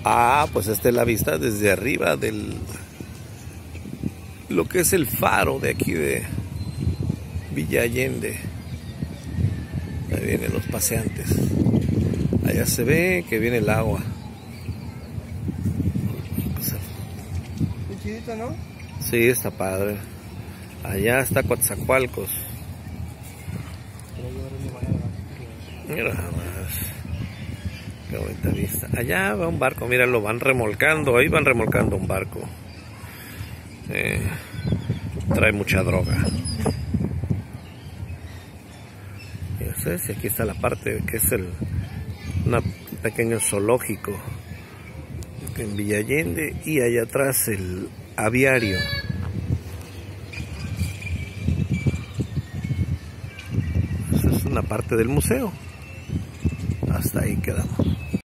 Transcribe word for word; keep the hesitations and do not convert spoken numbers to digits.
Ah, pues esta es la vista desde arriba del... lo que es el faro de aquí de Villa Allende. Ahí vienen los paseantes. Allá se ve que viene el agua. Muy chidito, ¿no? Sí, está padre. Allá está Coatzacoalcos. Mira nada más. Qué bonita vista. Allá va un barco, mira, lo van remolcando. Ahí van remolcando un barco. Eh, trae mucha droga. Ya sé, si aquí está la parte que es el un pequeño zoológico en Villa Allende, y allá atrás el aviario. Esa es una parte del museo. Hasta ahí quedamos.